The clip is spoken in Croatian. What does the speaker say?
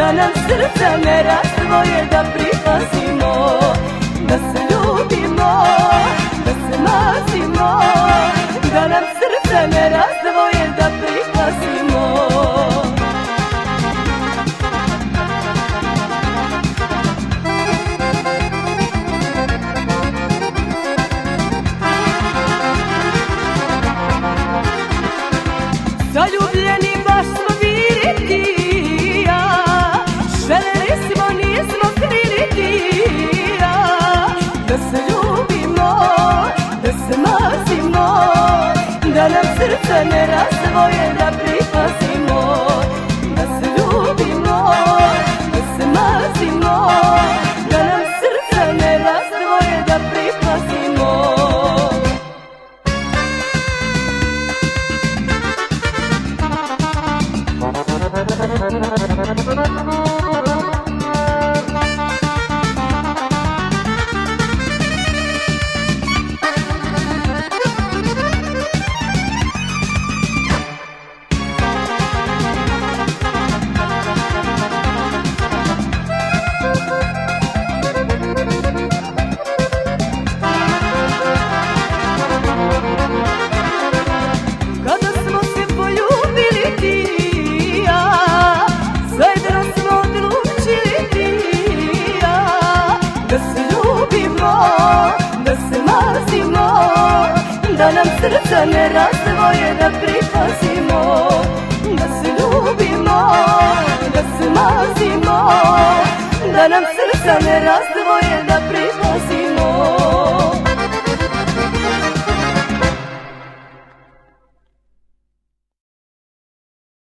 da nam srca ne razdvoje, da pripazimo, da se ljubimo, da se mazimo, da nam srca ne razdvoje, da pripazimo. Zaljubljeni baš smo bili ti i ja, želeli smo, nismo krili ti i ja, da se ljubimo, da se mazimo, da nam srca ne razdvoje, da pripazimo, da se ljubimo, da se mazimo, da nam srca ne razdvoje, da pripazimo. Da se mazimo, da nam srca ne razdvoje, da pripazimo, da se ljubimo, da se mazimo, da nam srca ne razdvoje, da pripazimo.